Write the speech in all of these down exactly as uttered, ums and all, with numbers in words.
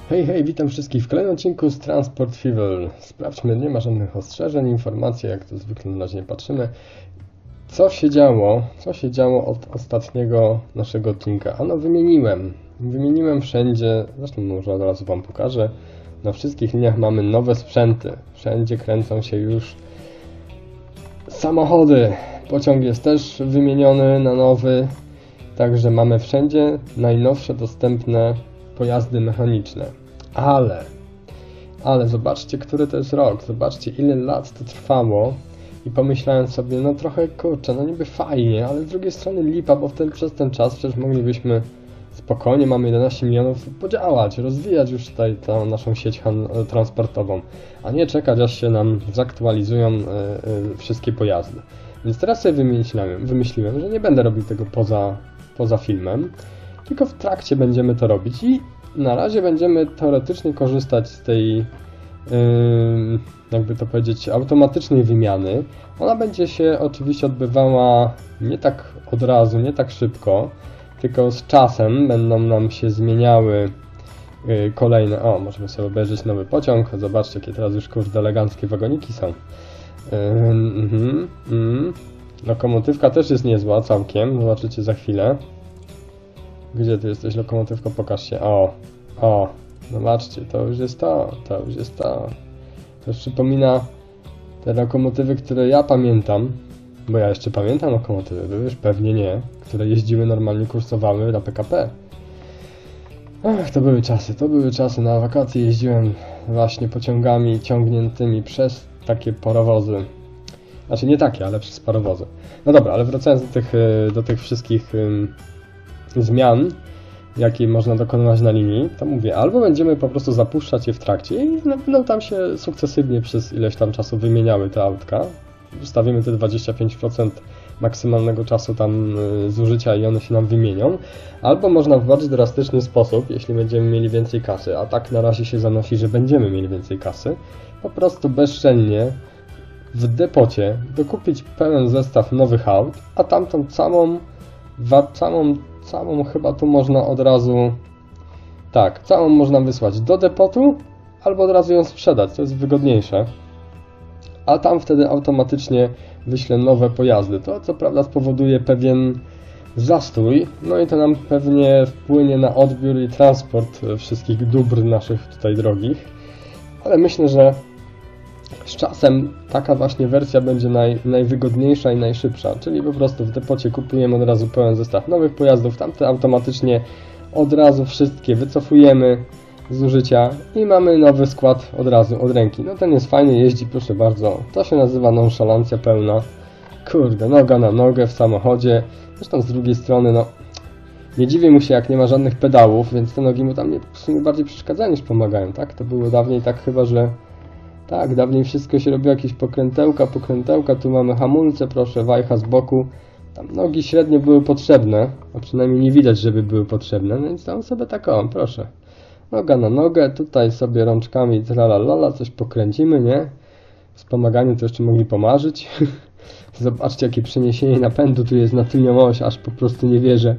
Hej, hej, witam wszystkich w kolejnym odcinku z Transport Fuel. Sprawdźmy, nie ma żadnych ostrzeżeń, informacji, jak to zwykle na razie nie patrzymy. Co się działo? Co się działo od ostatniego naszego odcinka? Ano, wymieniłem. Wymieniłem wszędzie, zresztą może od razu Wam pokażę. Na wszystkich liniach mamy nowe sprzęty. Wszędzie kręcą się już samochody. Pociąg jest też wymieniony na nowy. Także mamy wszędzie najnowsze dostępne pojazdy mechaniczne. Ale, ale zobaczcie, który to jest rok. Zobaczcie, ile lat to trwało. I pomyślałem sobie, no trochę kurczę, no niby fajnie, ale z drugiej strony lipa, bo w ten, przez ten czas przecież moglibyśmy spokojnie, mamy jedenaście milionów, podziałać, rozwijać już tutaj tą naszą sieć transportową, a nie czekać, aż się nam zaktualizują y, y, wszystkie pojazdy. Więc teraz sobie wymyśliłem, wymyśliłem, że nie będę robił tego poza, poza filmem, tylko w trakcie będziemy to robić i na razie będziemy teoretycznie korzystać z tej, yy, jakby to powiedzieć, automatycznej wymiany. Ona będzie się oczywiście odbywała nie tak od razu, nie tak szybko, tylko z czasem będą nam się zmieniały yy, kolejne... O, możemy sobie obejrzeć nowy pociąg. Zobaczcie, jakie teraz już kurde eleganckie wagoniki są. Yy, yy, yy. Lokomotywka też jest niezła całkiem, zobaczycie za chwilę. Gdzie ty jesteś, lokomotywko? Pokaż się. O, o, zobaczcie, to już jest to, to już jest to. To już przypomina te lokomotywy, które ja pamiętam, bo ja jeszcze pamiętam lokomotywy, wy już pewnie nie, które jeździły normalnie, kursowały na P K P. Ach, to były czasy, to były czasy. Na wakacje jeździłem właśnie pociągami ciągniętymi przez takie parowozy. Znaczy nie takie, ale przez parowozy. No dobra, ale wracając do tych, do tych wszystkich zmian, jakie można dokonywać na linii, to mówię, albo będziemy po prostu zapuszczać je w trakcie i będą tam się sukcesywnie przez ileś tam czasu wymieniały te autka. Ustawimy te dwadzieścia pięć procent maksymalnego czasu tam zużycia i one się nam wymienią. Albo można w bardziej drastyczny sposób, jeśli będziemy mieli więcej kasy, a tak na razie się zanosi, że będziemy mieli więcej kasy, po prostu bezczelnie w depocie dokupić pełen zestaw nowych aut, a tamtą całą, całą Całą chyba tu można od razu, tak, całą można wysłać do depotu, albo od razu ją sprzedać, to jest wygodniejsze. A tam wtedy automatycznie wyślę nowe pojazdy. To co prawda spowoduje pewien zastój, no i to nam pewnie wpłynie na odbiór i transport wszystkich dóbr naszych tutaj drogich. Ale myślę, że z czasem taka właśnie wersja będzie naj, najwygodniejsza i najszybsza, czyli po prostu w depocie kupujemy od razu pełen zestaw nowych pojazdów, tamte automatycznie od razu wszystkie wycofujemy z użycia i mamy nowy skład od razu, od ręki. No ten jest fajnie, jeździ, proszę bardzo, to się nazywa nonszalancja pełna. Kurde, noga na nogę w samochodzie, zresztą z drugiej strony, no nie dziwię mu się, jak nie ma żadnych pedałów, więc te nogi mu tam nie, w sumie bardziej przeszkadzają niż pomagają, tak? To było dawniej tak chyba, że tak, dawniej wszystko się robiło, jakieś pokrętełka, pokrętełka, tu mamy hamulce, proszę, wajcha z boku. Tam nogi średnio były potrzebne, a przynajmniej nie widać, żeby były potrzebne, no więc tam sobie tak, o, proszę. Noga na nogę, tutaj sobie rączkami tralalala, coś pokręcimy, nie? Wspomaganiu to jeszcze mogli pomarzyć. Zobaczcie, jakie przeniesienie napędu tu jest na tylnią oś, aż po prostu nie wierzę.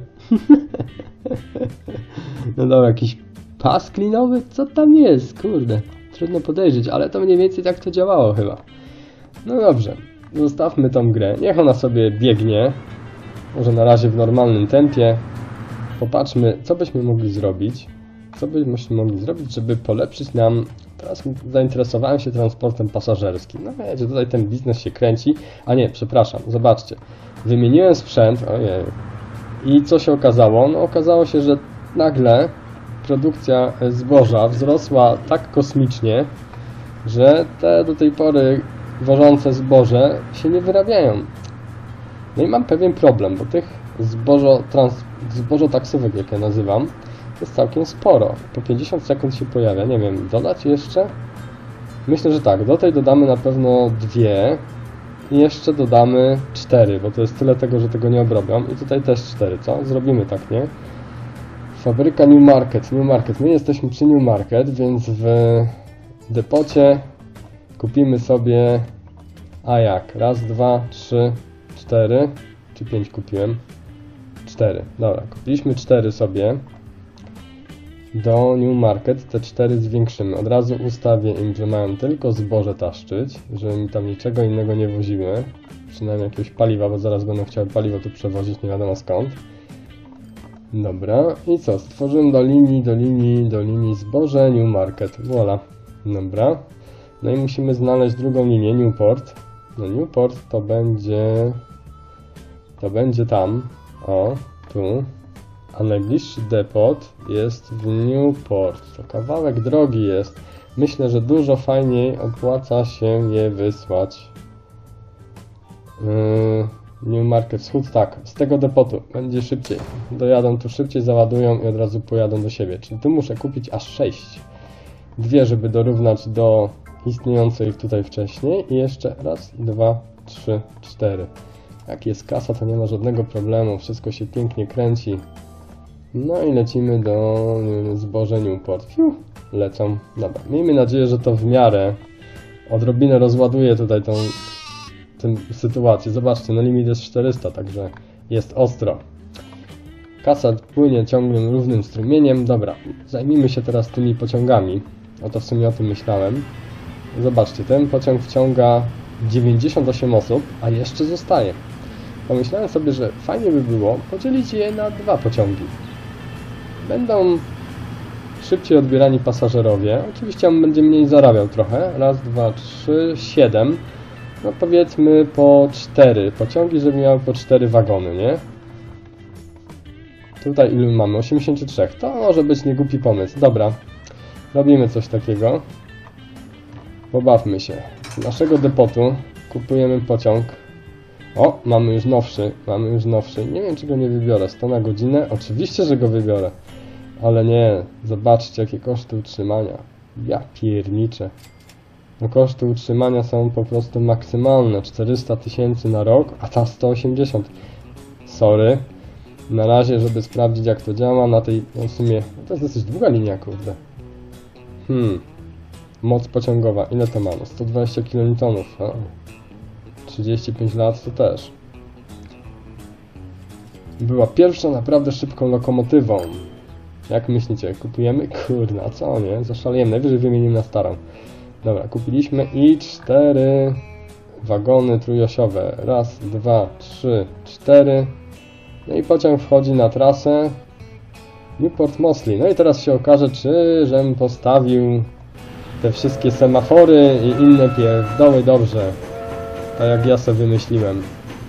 No dobra, jakiś pas klinowy? Co tam jest? Kurde. Trudno podejrzeć, ale to mniej więcej tak to działało chyba. No dobrze, zostawmy tą grę. Niech ona sobie biegnie. Może na razie w normalnym tempie. Popatrzmy, co byśmy mogli zrobić. Co byśmy mogli zrobić, żeby polepszyć nam... Teraz zainteresowałem się transportem pasażerskim. No wiecie, tutaj ten biznes się kręci. A nie, przepraszam, zobaczcie. Wymieniłem sprzęt. Ojej. I co się okazało? No okazało się, że nagle produkcja zboża wzrosła tak kosmicznie, że te do tej pory wożące zboże się nie wyrabiają. No i mam pewien problem, bo tych zbożo, trans, zbożo taksówek, jak ja nazywam, jest całkiem sporo. Po pięćdziesiąt sekund się pojawia. Nie wiem, dodać jeszcze? Myślę, że tak. Do tej dodamy na pewno dwie i jeszcze dodamy cztery, bo to jest tyle tego, że tego nie obrobią. I tutaj też cztery, co? Zrobimy tak, nie? Fabryka New Market, New Market. My jesteśmy przy New Market, więc w depocie kupimy sobie... A jak? Raz, dwa, trzy, cztery. Czy pięć kupiłem? Cztery. Dobra, kupiliśmy cztery sobie. do New Market te cztery zwiększymy. Od razu ustawię im, że mają tylko zboże taszczyć, żeby mi tam niczego innego nie woziły. Przynajmniej jakiegoś paliwa, bo zaraz będą chciały paliwo tu przewozić, nie wiadomo skąd. Dobra, i co? Stworzyłem do linii, do linii, do linii zboże New Market. Voilà. Dobra. No i musimy znaleźć drugą linię, Newport. No Newport to będzie... To będzie tam. O, tu. A najbliższy depot jest w Newport. To kawałek drogi jest. Myślę, że dużo fajniej opłaca się je wysłać. Yy, New Market Wschód, tak. Z tego depotu będzie szybciej. Dojadą tu szybciej, załadują i od razu pojadą do siebie. Czyli tu muszę kupić aż sześć. Dwie, żeby dorównać do istniejących tutaj wcześniej. I jeszcze raz, dwa, trzy, cztery. Jak jest kasa, to nie ma żadnego problemu. Wszystko się pięknie kręci. No i lecimy do zboże Newport. Fiu, lecą. Dobra, miejmy nadzieję, że to w miarę odrobinę rozładuje tutaj tą, tę sytuację. Zobaczcie, no limit jest czterysta, także jest ostro. Kasa płynie ciągłym, równym strumieniem. Dobra, zajmijmy się teraz tymi pociągami. Oto w sumie o tym myślałem. Zobaczcie, ten pociąg wciąga dziewięćdziesiąt osiem osób, a jeszcze zostaje. Pomyślałem sobie, że fajnie by było podzielić je na dwa pociągi. Będą szybciej odbierani pasażerowie. Oczywiście on będzie mniej zarabiał trochę. Raz, dwa, trzy, siedem. No powiedzmy po cztery pociągi, żeby miały po cztery wagony, nie? Tutaj ilu mamy? osiemdziesiąt trzy. To może być niegłupi pomysł. Dobra. Robimy coś takiego. Pobawmy się. Z naszego depotu kupujemy pociąg. O, mamy już nowszy. Mamy już nowszy. Nie wiem, czy go nie wybiorę. sto na godzinę? Oczywiście, że go wybiorę. Ale nie. Zobaczcie, jakie koszty utrzymania. Ja pierniczę. No koszty utrzymania są po prostu maksymalne. czterysta tysięcy na rok, a ta sto osiemdziesiąt. Sorry. Na razie, żeby sprawdzić, jak to działa, na tej, no w sumie, no to jest dosyć długa linia, kurde. Hmm. Moc pociągowa. Ile to mamy? sto dwadzieścia kilonewtonów. trzydzieści pięć lat to też. Była pierwsza naprawdę szybką lokomotywą. Jak myślicie? Kupujemy? Kurna, a co nie? Zaszalejemy. Najwyżej wymienimy na starą. Dobra, kupiliśmy i cztery wagony trójosiowe. Raz, dwa, trzy, cztery. No i pociąg wchodzi na trasę Newport Moseley. No i teraz się okaże, czy żem postawił te wszystkie semafory i inne pierdoły dobrze. Tak jak ja sobie wymyśliłem.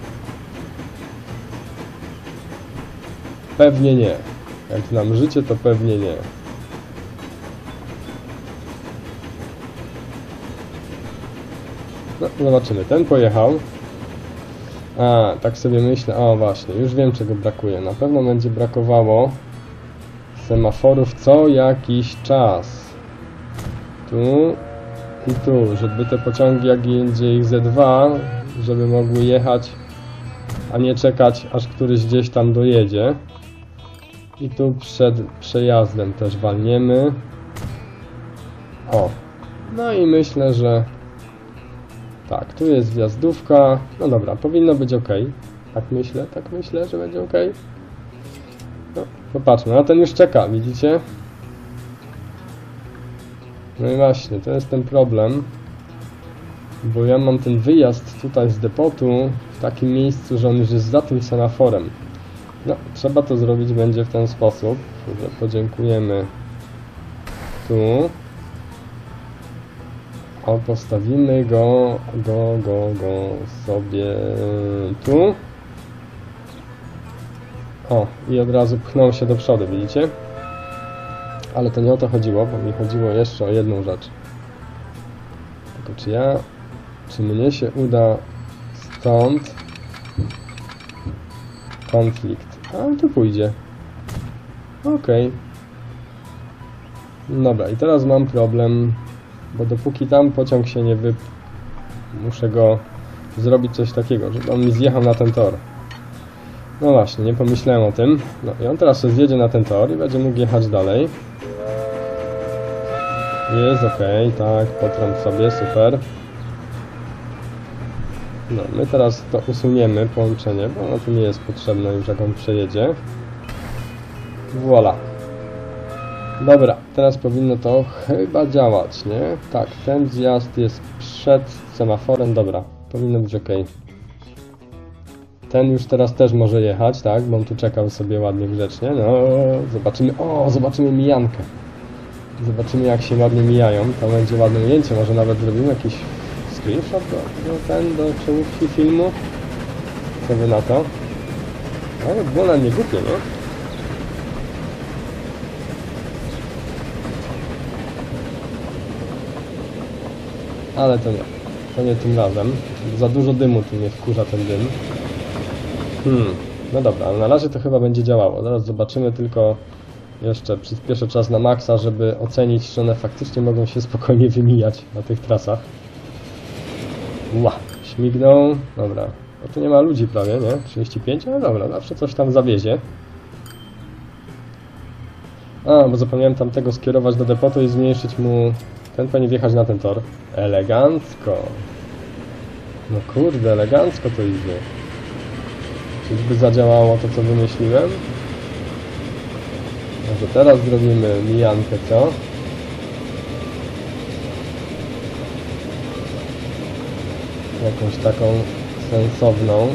Pewnie nie. Jak znam życie, to pewnie nie. No, zobaczymy. Ten pojechał. A, tak sobie myślę. O, właśnie. Już wiem, czego brakuje. Na pewno będzie brakowało semaforów co jakiś czas. Tu i tu, żeby te pociągi, jak jedzie ich ze dwa, żeby mogły jechać, a nie czekać, aż któryś gdzieś tam dojedzie. I tu przed przejazdem też walniemy. O, no i myślę, że tak, tu jest wjazdówka. No dobra, powinno być ok. Tak myślę, tak myślę, że będzie ok. No, popatrzmy, no ten już czeka, widzicie? No i właśnie, to jest ten problem, bo ja mam ten wyjazd tutaj z depotu w takim miejscu, że on już jest za tym semaforem. No, trzeba to zrobić będzie w ten sposób, że podziękujemy tu. O, postawimy go, go, go, go sobie tu. O, i od razu pchnął się do przodu, widzicie? Ale to nie o to chodziło, bo mi chodziło jeszcze o jedną rzecz. Tylko czy ja, czy mnie się uda stąd konflikt. A, tu pójdzie. Okej. Dobra, i teraz mam problem, bo dopóki tam pociąg się nie wy... muszę go zrobić coś takiego, żeby on mi zjechał na ten tor. No właśnie, nie pomyślałem o tym. No i on teraz się zjedzie na ten tor i będzie mógł jechać dalej. Jest ok, tak, potrąb sobie, super. No, my teraz to usuniemy, połączenie, bo ono tu nie jest potrzebne już, jak on przejedzie. Voilà. Dobra, teraz powinno to chyba działać, nie? Tak, ten zjazd jest przed semaforem, dobra, powinno być ok. Ten już teraz też może jechać, tak? Bo on tu czekał sobie ładnie, grzecznie. No, zobaczymy, o, zobaczymy mijankę. Zobaczymy, jak się ładnie mijają. To będzie ładne ujęcie, może nawet zrobimy jakiś screenshot do, do, ten, do czołówki filmu. Co wy na to? Ale było na mnie głupie, nie? Ale to nie. To nie tym razem. Za dużo dymu tu mnie wkurza ten dym. Hmm. No dobra, ale na razie to chyba będzie działało. Zaraz zobaczymy, tylko jeszcze przyspieszę czas na maksa, żeby ocenić, czy one faktycznie mogą się spokojnie wymijać na tych trasach. Ła, śmignął. Dobra. No tu nie ma ludzi prawie, nie? trzydzieści pięć? No dobra, zawsze coś tam zawiezie. A, bo zapomniałem tamtego skierować do depotu i zmniejszyć mu... Ten powinien wjechać na ten tor. Elegancko. No kurde, elegancko to idzie. Czyżby zadziałało to, co wymyśliłem? Może teraz zrobimy mijankę, co? Jakąś taką sensowną.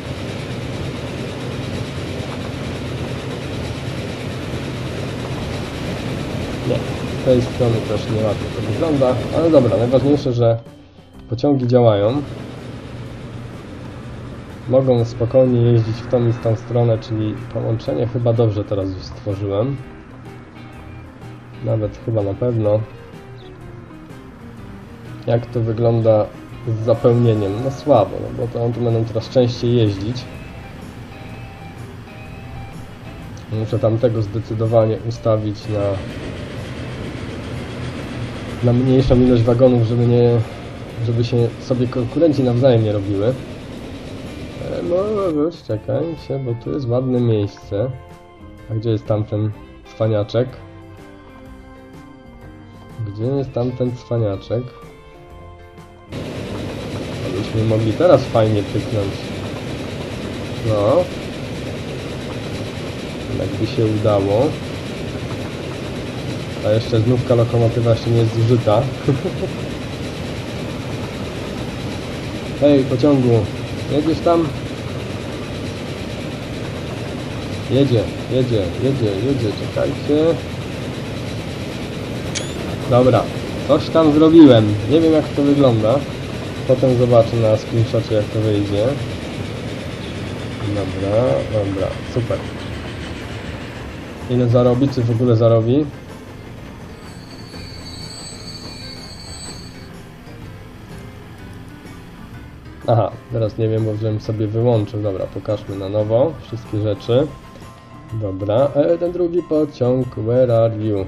Nie, z tej strony też nieładnie to wygląda, ale dobra, najważniejsze, że pociągi działają. Mogą spokojnie jeździć w tą i w tą stronę, czyli połączenie chyba dobrze teraz już stworzyłem. Nawet chyba na pewno. Jak to wygląda z zapełnieniem? No słabo, no bo to on tu będą teraz częściej jeździć. Muszę tamtego zdecydowanie ustawić na, na mniejszą ilość wagonów, żeby nie, żeby się sobie konkurenci nawzajem nie robiły. Może być, czekajcie, bo tu jest ładne miejsce. A gdzie jest tamten cwaniaczek? Gdzie jest tamten cwaniaczek? Abyśmy mogli teraz fajnie pyknąć. No. Jakby się udało. A jeszcze znówka lokomotywa jeszcze nie jest zużyta. Hej, pociągu! Jedziesz tam? Jedzie, jedzie, jedzie, jedzie, czekajcie. Dobra, coś tam zrobiłem. Nie wiem, jak to wygląda. Potem zobaczę na screenshocie, jak to wyjdzie. Dobra, dobra, super. Ile zarobi, czy w ogóle zarobi? Aha, teraz nie wiem, bo żebym sobie wyłączył. Dobra, pokażmy na nowo wszystkie rzeczy. Dobra, e, ten drugi pociąg, where are you?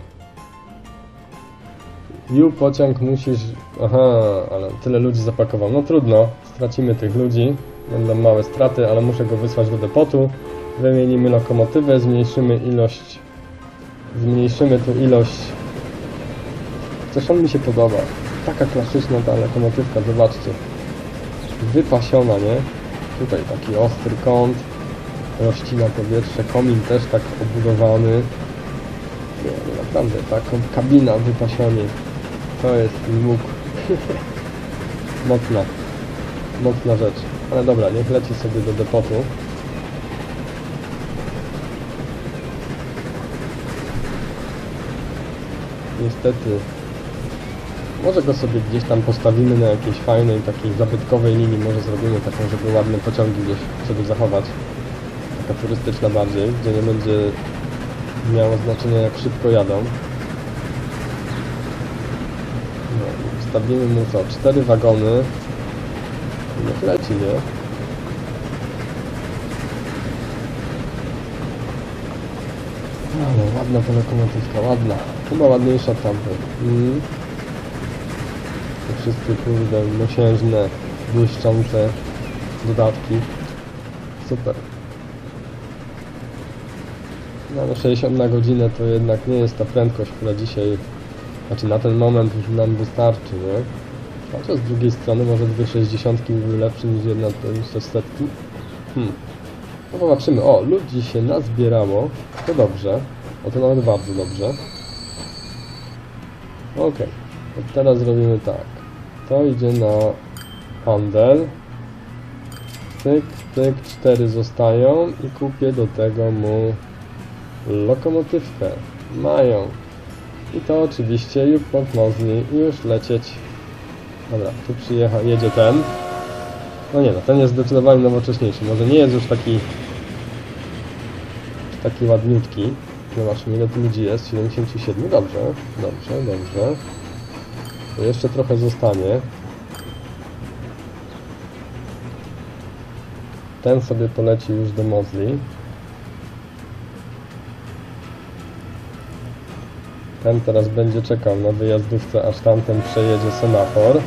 You pociąg musisz... Aha, ale tyle ludzi zapakował. No trudno, stracimy tych ludzi. Będą małe straty, ale muszę go wysłać do depotu. Wymienimy lokomotywę, zmniejszymy ilość... Zmniejszymy tu ilość... Coś on mi się podoba. Taka klasyczna ta lokomotywka, zobaczcie. Wypasiona, nie? Tutaj taki ostry kąt, rościna powietrze, komin też tak obudowany. Nie, nie naprawdę, taką kabina wypasionie. To jest łuk. Mocna. Mocna rzecz. Ale dobra, niech leci sobie do depotu. Niestety może go sobie gdzieś tam postawimy na jakiejś fajnej, takiej zabytkowej linii, może zrobimy taką, żeby ładne pociągi gdzieś sobie zachować. Taka turystyczna bardziej, gdzie nie będzie miało znaczenia, jak szybko jadą. No, wstawimy mu co? Cztery wagony. Niech leci, nie? No, ładna ta lokomotywka, ładna. Chyba ładniejsza od tamtej. Mm. Te wszystkie, kurde, mosiężne, błyszczące dodatki. Super. No ale sześćdziesiąt na godzinę to jednak nie jest ta prędkość, która dzisiaj, znaczy na ten moment już nam wystarczy, nie? Chociaż z drugiej strony może dwie sześćdziesiątki były lepsze niż jedna niż setki. Hmm. No zobaczymy. O, ludzi się nazbierało. To dobrze. O, to nawet bardzo dobrze. Ok, to teraz zrobimy tak. To idzie na handel. Tyk, tyk, cztery zostają i kupię do tego mu lokomotywkę. Mają. I to oczywiście już podnozni i już lecieć. Dobra, tu przyjechał, jedzie ten. No nie no, ten jest zdecydowanie nowocześniejszy. Może nie jest już taki taki ładniutki. Zobaczmy, ile tu ludzi jest. siedemdziesiąt siedem. Dobrze, dobrze, dobrze. To jeszcze trochę zostanie. Ten sobie poleci już do Mozli. Ten teraz będzie czekał na wyjazdówce, aż tamten przejedzie semafor.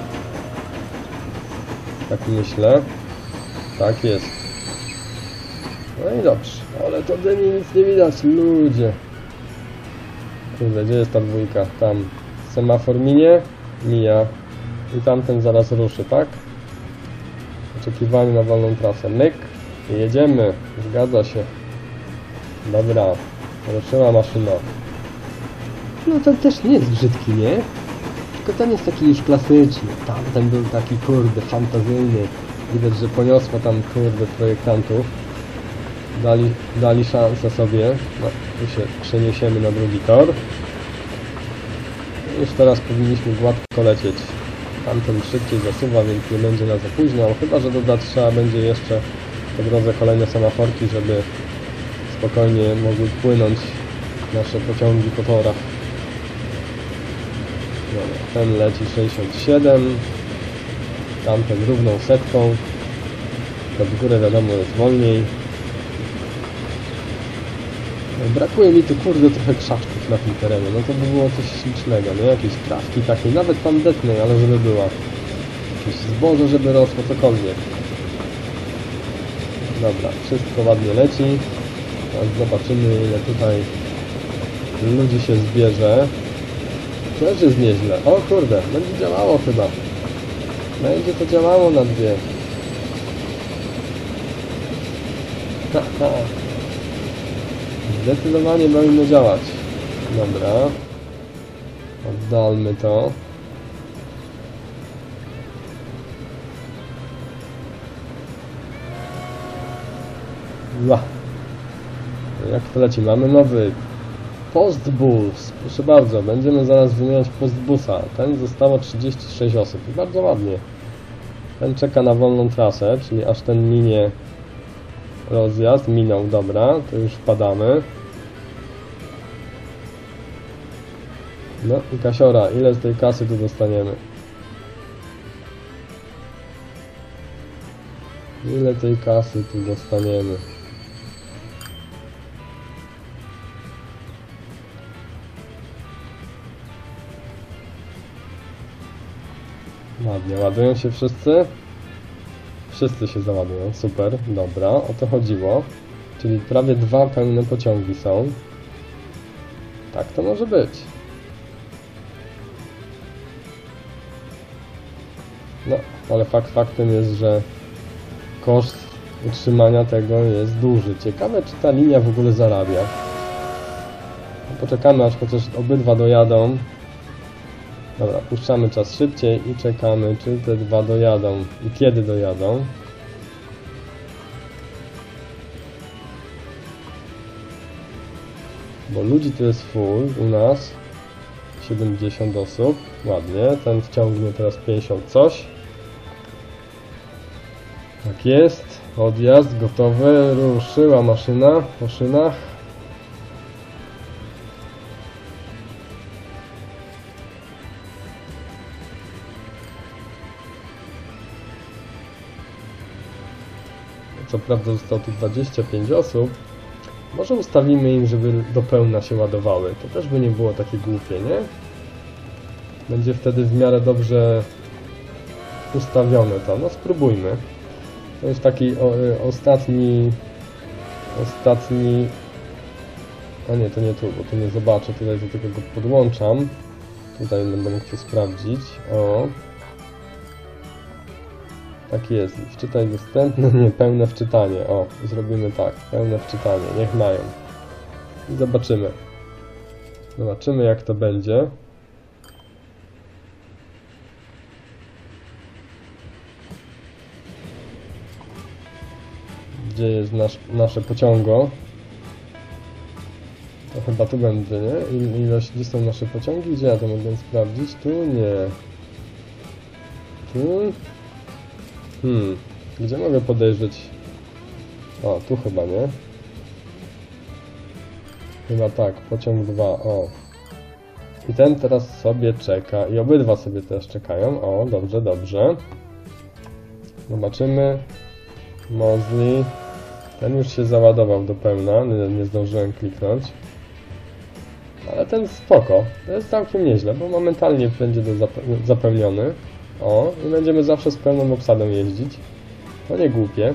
Tak myślę. Tak jest. No i dobrze. Ale to dymi, nic nie widać, ludzie. Kurde, gdzie jest ta dwójka? Tam. Semafor minie, mija. I tamten zaraz ruszy, tak? Oczekiwanie na wolną trasę. Myk. I jedziemy. Zgadza się. Dobra. Ruszyła maszyna. No ten też nie jest brzydki, nie? Tylko ten jest taki już klasyczny. Tamten był taki, kurde, fantazyjny. Widać, że poniosło tam, kurde, projektantów. Dali, dali szansę sobie. No, tu się przeniesiemy na drugi tor. Już teraz powinniśmy gładko lecieć. Tamten szybciej zasuwa, więc nie będzie nas opóźniał. Chyba że dodać trzeba będzie jeszcze po drodze kolejne semaforki, żeby spokojnie mogły płynąć nasze pociągi po torach. Dobra, ten leci sześćdziesiąt siedem. Tamten równą setką. To w górę wiadomo jest wolniej. Brakuje mi tu, kurde, trochę krzaczków na tym terenie. No to by było coś ślicznego, nie? Jakieś trawki takiej, nawet tandetnej, ale żeby była. Jakieś zboże, żeby rosło, cokolwiek. Dobra, wszystko ładnie leci. Teraz zobaczymy, ile tutaj ludzi się zbierze. Też jest nieźle. O kurde, będzie działało chyba. Będzie to działało na dwie. Ha, ha. Zdecydowanie powinno działać. Dobra. Oddalmy to. Ła. Jak to leci? Mamy nowy postbus. Proszę bardzo, będziemy zaraz wymieniać postbusa. Ten zostało trzydzieści sześć osób. I bardzo ładnie. Ten czeka na wolną trasę, czyli aż ten minie rozjazd. Minął, dobra. To już wpadamy. No i Kasiora, ile z tej kasy tu dostaniemy? Ile tej kasy tu dostaniemy? Ładnie, ładują się wszyscy? Wszyscy się załadują, super, dobra, o to chodziło. Czyli prawie dwa pełne pociągi są. Tak to może być. No, ale fakt faktem jest, że koszt utrzymania tego jest duży. Ciekawe, czy ta linia w ogóle zarabia. No, poczekamy, aż chociaż obydwa dojadą. Dobra, puszczamy czas szybciej i czekamy, czy te dwa dojadą i kiedy dojadą. Bo ludzi tu jest full u nas. siedemdziesiąt osób. Ładnie. Ten wciągnie teraz pięćdziesiąt coś. Tak jest. Odjazd gotowy. Ruszyła maszyna po szynach. Co prawda zostało tu dwadzieścia pięć osób. Może ustawimy im, żeby do pełna się ładowały. To też by nie było takie głupie, nie? Będzie wtedy w miarę dobrze ustawione to. No spróbujmy. To jest taki o, y, ostatni... Ostatni... A nie, to nie tu, bo tu nie zobaczę. Tutaj do tego go podłączam. Tutaj będę mógł to sprawdzić. O... Tak jest. Wczytaj dostępne, nie, pełne wczytanie. O, zrobimy tak. Pełne wczytanie. Niech mają. I zobaczymy. Zobaczymy, jak to będzie. gdzie jest nasz, nasze pociągo. To chyba tu będzie, nie? Il, ilość, gdzie są nasze pociągi? Gdzie ja to mogę sprawdzić? Tu nie. Tu? Hmm. Gdzie mogę podejrzeć? O, tu chyba, nie? Chyba tak, pociąg dwa, o. I ten teraz sobie czeka. I obydwa sobie teraz czekają. O, dobrze, dobrze. Zobaczymy. Mosley. Ten już się załadował do pełna. Nie, nie zdążyłem kliknąć. Ale ten spoko. To jest całkiem nieźle, bo momentalnie będzie do zapełniony. O, i będziemy zawsze z pełną obsadą jeździć. To nie głupie.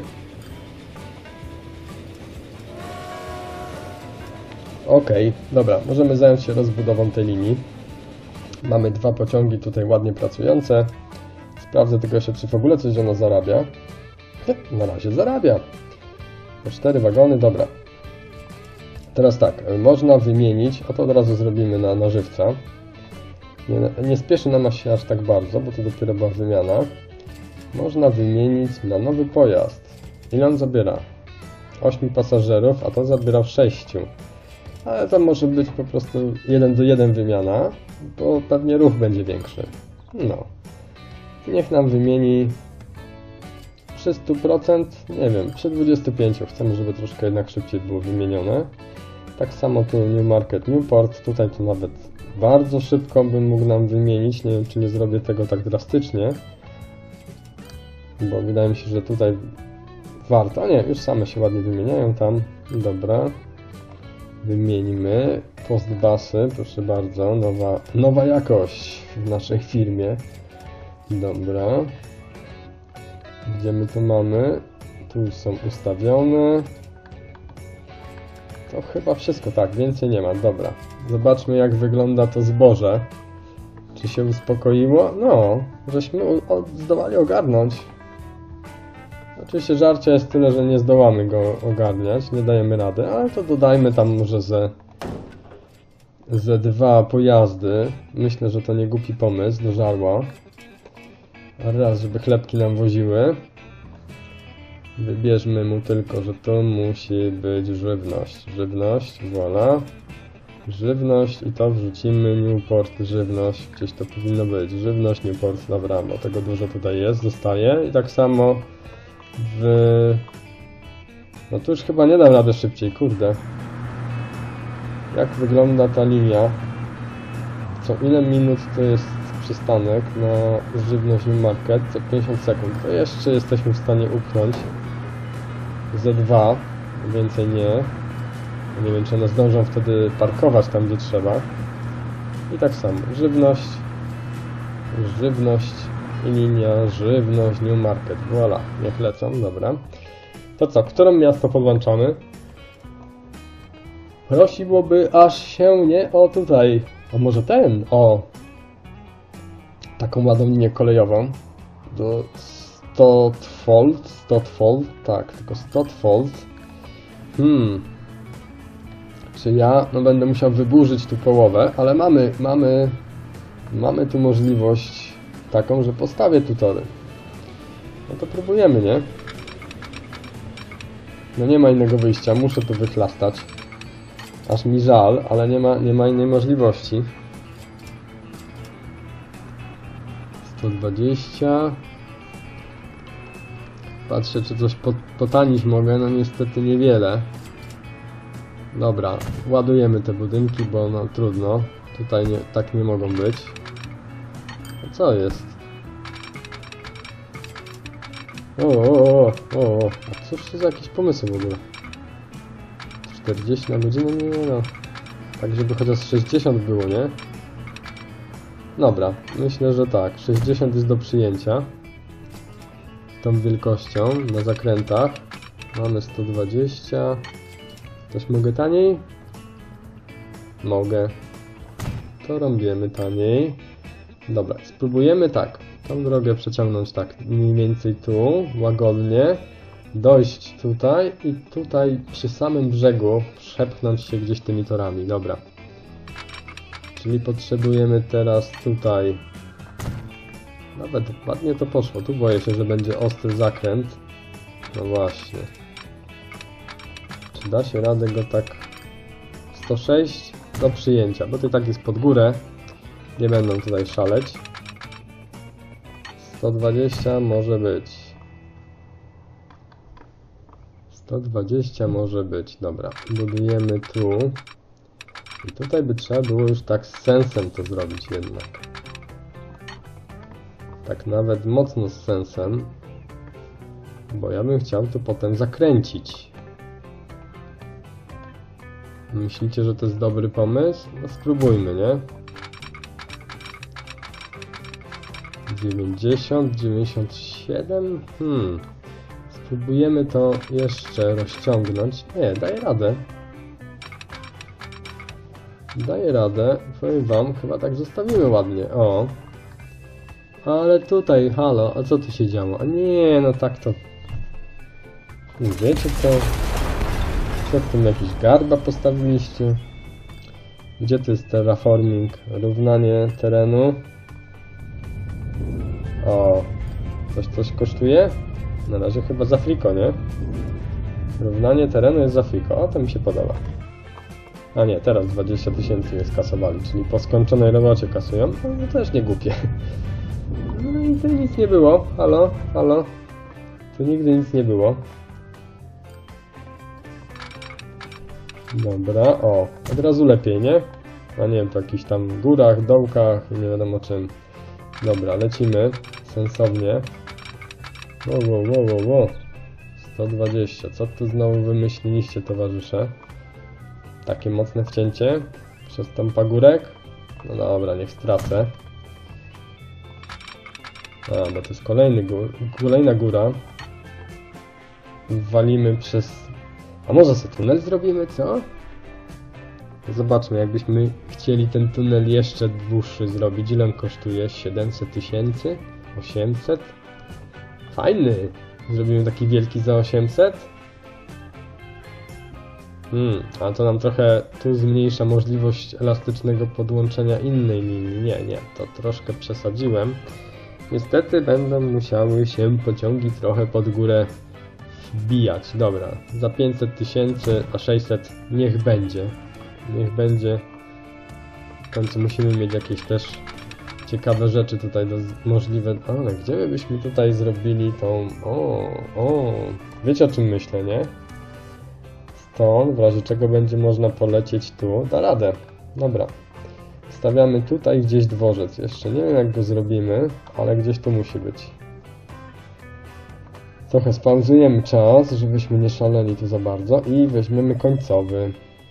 Ok, dobra, możemy zająć się rozbudową tej linii. Mamy dwa pociągi tutaj ładnie pracujące. Sprawdzę tylko jeszcze, czy w ogóle coś ono zarabia. Na razie zarabia. Po cztery wagony, dobra. Teraz tak, można wymienić, a to od razu zrobimy na, na żywca. Nie, nie spieszy nam się aż tak bardzo, bo to dopiero była wymiana. Można wymienić na nowy pojazd. Ile on zabiera? ośmiu pasażerów, a to zabiera sześciu. Ale to może być po prostu jeden do jeden wymiana, bo pewnie ruch będzie większy. No. Niech nam wymieni przy stu procent, nie wiem, przy dwudziestu pięciu. Chcemy, żeby troszkę jednak szybciej było wymienione. Tak samo tu Newmarket, Newport. Tutaj to nawet bardzo szybko bym mógł nam wymienić. Nie wiem, czy nie zrobię tego tak drastycznie. Bo wydaje mi się, że tutaj warto. A nie, już same się ładnie wymieniają tam. Dobra. Wymienimy postbusy, proszę bardzo, nowa, nowa jakość w naszej firmie. Dobra. Gdzie my to mamy? Tu są ustawione. To chyba wszystko, tak, więcej nie ma, dobra. Zobaczmy, jak wygląda to zboże. Czy się uspokoiło? No, żeśmy zdołali ogarnąć. Oczywiście żarcia jest tyle, że nie zdołamy go ogarniać, nie dajemy rady, ale to dodajmy tam może ze, ze dwa pojazdy. Myślę, że to nie głupi pomysł do żarła. Raz, żeby chlebki nam woziły. Wybierzmy mu tylko, że to musi być żywność. Żywność, voilà. Żywność i to wrzucimy Newport, żywność. Gdzieś to powinno być. Żywność, Newport, dobra, bo tego dużo tutaj jest, zostaje. I tak samo w... No tu już chyba nie dam rady szybciej, kurde. Jak wygląda ta linia? Co ile minut to jest przystanek na żywność Newmarket? Co pięćdziesiąt sekund. To jeszcze jesteśmy w stanie upchnąć. Z dwa. Więcej nie. Nie wiem, czy one zdążą wtedy parkować tam, gdzie trzeba. I tak samo. Żywność. Żywność. I linia, żywność, Newmarket. Voilà, niech lecą, dobra. To co, którą miasto podłączamy? Prosiłoby aż się nie... O, tutaj. A może ten? O. Taką ładną linię kolejową. Do Stotfold. Stotfold, tak, tylko Stotfold. Hmm. Czy ja, no będę musiał wyburzyć tu połowę, ale mamy, mamy... Mamy tu możliwość taką, że postawię tu tory. No to próbujemy, nie? No nie ma innego wyjścia, muszę to wychlastać. Aż mi żal, ale nie ma, nie ma innej możliwości. sto dwadzieścia. Patrzę, czy coś potanić mogę, no niestety niewiele. Dobra, ładujemy te budynki, bo no trudno. Tutaj nie, tak nie mogą być. A co jest? O, o, o, o, a cóż to za jakieś pomysły w ogóle? czterdzieści na godzinę? Nie, no. Tak, żeby chociaż sześćdziesiąt było, nie? Dobra, myślę, że tak. sześćdziesiąt jest do przyjęcia. Tą wielkością na zakrętach. Mamy sto dwadzieścia. Też mogę taniej? Mogę. To robimy taniej. Dobra, spróbujemy tak. Tą drogę przeciągnąć tak mniej więcej tu, łagodnie. Dojść tutaj i tutaj przy samym brzegu przepchnąć się gdzieś tymi torami. Dobra. Czyli potrzebujemy teraz tutaj... Nawet ładnie to poszło. Tu boję się, że będzie ostry zakręt. No właśnie. da się radę go tak sto sześć do przyjęcia, bo to tak jest pod górę. Nie będą tutaj szaleć. sto dwadzieścia może być. sto dwadzieścia może być. Dobra, budujemy tu. I tutaj by trzeba było już tak z sensem to zrobić jednak. Tak nawet mocno z sensem. Bo ja bym chciał to potem zakręcić. Myślicie, że to jest dobry pomysł? No spróbujmy, nie? dziewięćdziesiąt, dziewięćdziesiąt siedem? Hmm. Spróbujemy to jeszcze rozciągnąć. Nie, daję radę. Daję radę. Powiem wam, chyba tak zostawimy ładnie. O. Ale tutaj, halo, a co tu się działo? A nie, no tak to... Wiecie co? Przedtem jakiś garba postawiliście. Gdzie to jest terraforming? Równanie terenu. O. Coś coś kosztuje? Na razie chyba za friko, nie? Równanie terenu jest za friko. O, to mi się podoba. A nie, teraz dwadzieścia tysięcy nie skasowali, czyli po skończonej robocie kasują. No też nie głupie. No i tu nic nie było. Halo, halo. Tu nigdy nic nie było. Dobra, o. Od razu lepiej, nie? A nie wiem, to jakichś tam górach, dołkach i nie wiadomo czym. Dobra, lecimy. Sensownie. Wow, wow, wow, wow, wow. sto dwadzieścia. Co tu znowu wymyśliliście, towarzysze? Takie mocne wcięcie przez ten pagórek. No dobra, niech stracę. A, bo to jest kolejny gór, kolejna góra. Walimy przez... A może sobie tunel zrobimy, co? Zobaczmy, jakbyśmy chcieli ten tunel jeszcze dłuższy zrobić. Ile on kosztuje? siedemset tysięcy? osiemset? Fajny! Zrobimy taki wielki za osiemset? Hmm, a to nam trochę tu zmniejsza możliwość elastycznego podłączenia innej linii. Nie, nie, to troszkę przesadziłem. Niestety będą musiały się pociągi trochę pod górę wbijać. Dobra, za pięćset tysięcy, a sześćset niech będzie. Niech będzie. W końcu musimy mieć jakieś też ciekawe rzeczy tutaj do możliwe... Ale gdzie my byśmy tutaj zrobili tą... O, o, wiecie o czym myślę, nie? Stąd, w razie czego będzie można polecieć tu, da radę. Dobra. Stawiamy tutaj gdzieś dworzec. Jeszcze nie wiem jak go zrobimy, ale gdzieś tu musi być. Trochę spauzujemy czas, żebyśmy nie szaleli tu za bardzo i weźmiemy końcowy.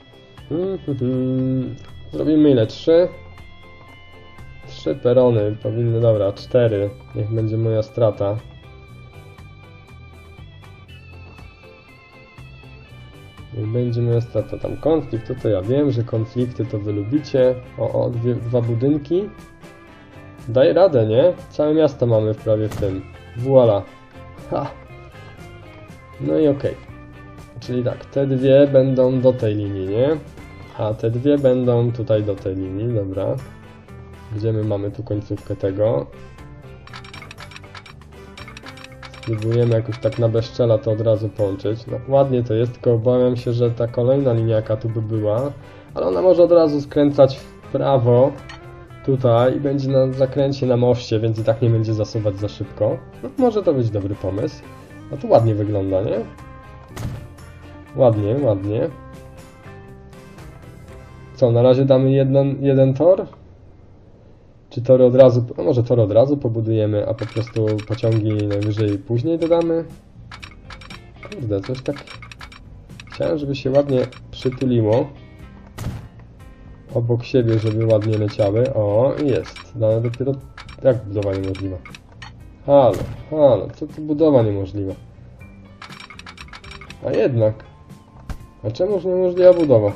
Zrobimy ile? Trzy? Trzy perony. Powinny, dobra, cztery. Niech będzie moja strata. Niech będzie moja strata. Tam konflikt, to, to ja wiem, że konflikty to wy lubicie. O, o, dwie, dwa budynki. Daj radę, nie? Całe miasto mamy w prawie w tym. Voila. Ha! No i okej. Okay. Czyli tak, te dwie będą do tej linii, nie? A te dwie będą tutaj do tej linii, dobra. Gdzie my mamy tu końcówkę tego? Spróbujemy jakoś tak na bezczela to od razu połączyć. No ładnie to jest, tylko obawiam się, że ta kolejna linia jaka tu by była, ale ona może od razu skręcać w prawo tutaj i będzie na zakręcie na moście, więc i tak nie będzie zasuwać za szybko. No, może to być dobry pomysł. No to ładnie wygląda, nie? Ładnie, ładnie. Co, na razie damy jeden, jeden tor? Czy tory od razu, no może tory od razu pobudujemy, a po prostu pociągi najwyżej później dodamy? Kurde, coś tak... Chciałem, żeby się ładnie przytuliło obok siebie, żeby ładnie leciały. O, i jest. No ale dopiero... Jak budowa niemożliwa? Halo, halo, co tu budowa niemożliwa? A jednak. A czemuż niemożliwa budowa?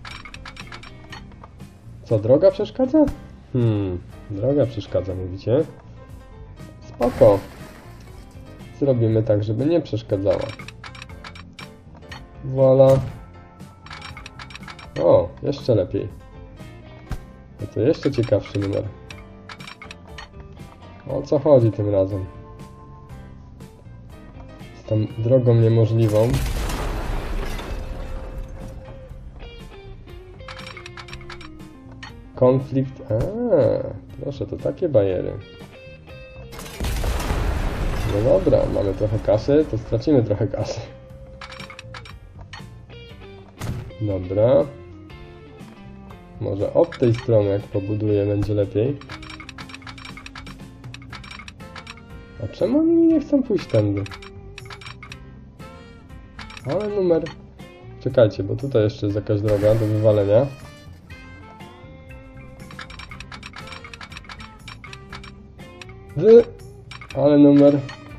Co, droga przeszkadza? Hmm, droga przeszkadza, mówicie? Spoko. Zrobimy tak, żeby nie przeszkadzała. Voilà. O, jeszcze lepiej. No to jeszcze ciekawszy numer. O co chodzi tym razem? Z tą drogą niemożliwą. Konflikt. Aaa, proszę, to takie bajery. No dobra, mamy trochę kasy, to stracimy trochę kasy. Dobra. Może od tej strony, jak pobuduję, będzie lepiej. A czemu oni nie chcą pójść tędy? Ale numer... Czekajcie, bo tutaj jeszcze jest jakaś droga do wywalenia. Wy... Ale numer...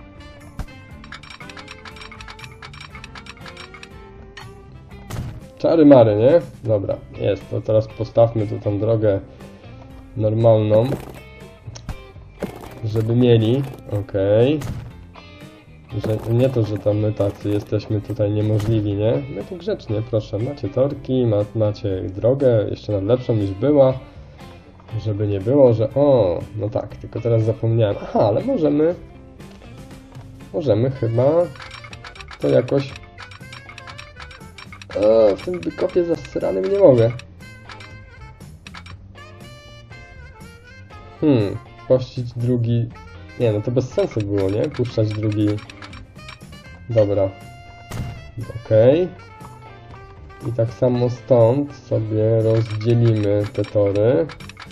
Czary mary, nie? Dobra, jest. To teraz postawmy tu tą drogę normalną. Żeby mieli. Okej. Że nie to, że tam my tacy jesteśmy tutaj niemożliwi, nie? My tu grzecznie, proszę. Macie torki, ma, macie drogę jeszcze nad lepszą niż była. Żeby nie było, że... O, no tak, tylko teraz zapomniałem. Aha, ale możemy... Możemy chyba... To jakoś... O, w tym wykopie zasranym nie mogę. Hmm, puścić drugi... Nie, no to bez sensu było, nie? Puszczać drugi... Dobra. Okej. Okay. I tak samo stąd sobie rozdzielimy te tory.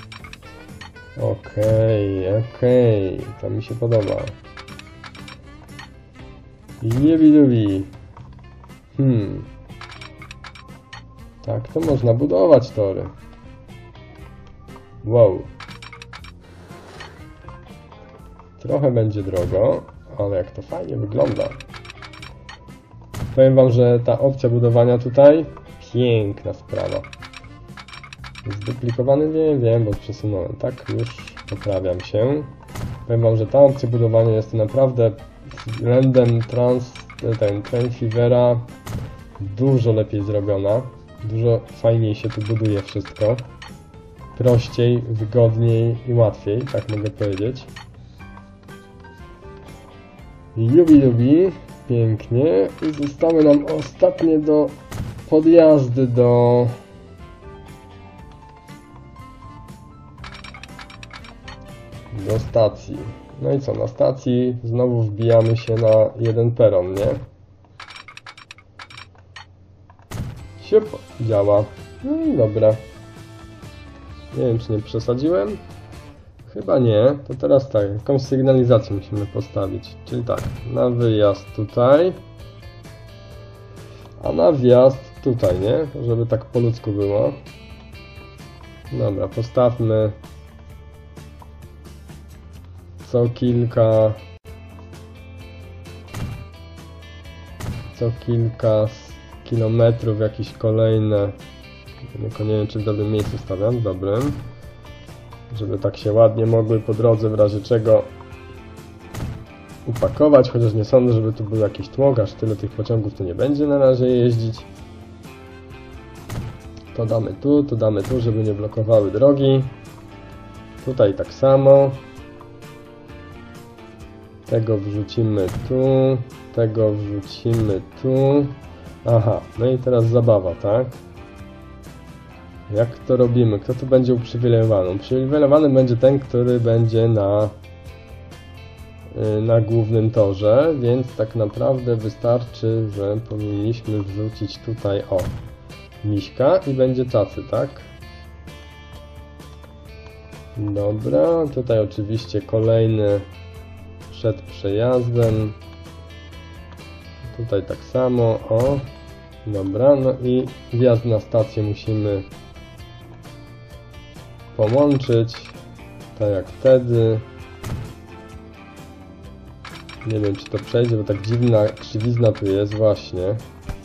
Okej, okay, okej. Okay. To mi się podoba. Jebidubi. Hmm. Tak, to można budować tory. Wow. Trochę będzie drogo, ale jak to fajnie wygląda. Powiem wam, że ta opcja budowania tutaj, piękna sprawa. Zduplikowany? Wiem, wiem, bo przesunąłem. Tak, już poprawiam się. Powiem wam, że ta opcja budowania jest naprawdę względem trans, ten, Trainfeevera dużo lepiej zrobiona. Dużo fajniej się tu buduje wszystko. Prościej, wygodniej i łatwiej, tak mogę powiedzieć. Jubi, jubi. Pięknie. I zostały nam ostatnie do podjazdy do... do stacji. No i co, na stacji znowu wbijamy się na jeden peron, nie? Siup, działa. No i dobra. Nie wiem, czy nie przesadziłem. Chyba nie. To teraz tak, jakąś sygnalizację musimy postawić. Czyli tak, na wyjazd tutaj. A na wjazd tutaj, nie? Żeby tak po ludzku było. Dobra, postawmy co kilka co kilka kilometrów jakieś kolejne. Tylko nie wiem, czy w dobrym miejscu stawiam, w dobrym. Żeby tak się ładnie mogły po drodze w razie czego upakować, chociaż nie sądzę, żeby tu był jakiś tłok, aż tyle tych pociągów tu nie będzie na razie jeździć. To damy tu, to damy tu, żeby nie blokowały drogi. Tutaj tak samo. Tego wrzucimy tu, tego wrzucimy tu. Aha, no i teraz zabawa, tak? Jak to robimy? Kto tu będzie uprzywilejowany? Uprzywilejowany będzie ten, który będzie na, na głównym torze, więc tak naprawdę wystarczy, że powinniśmy wrzucić tutaj, o, miśka i będzie tacy, tak? Dobra, tutaj oczywiście kolejny przed przejazdem. Tutaj tak samo, o. Dobra, no i wjazd na stację musimy połączyć, tak jak wtedy. Nie wiem, czy to przejdzie, bo tak dziwna krzywizna tu jest właśnie.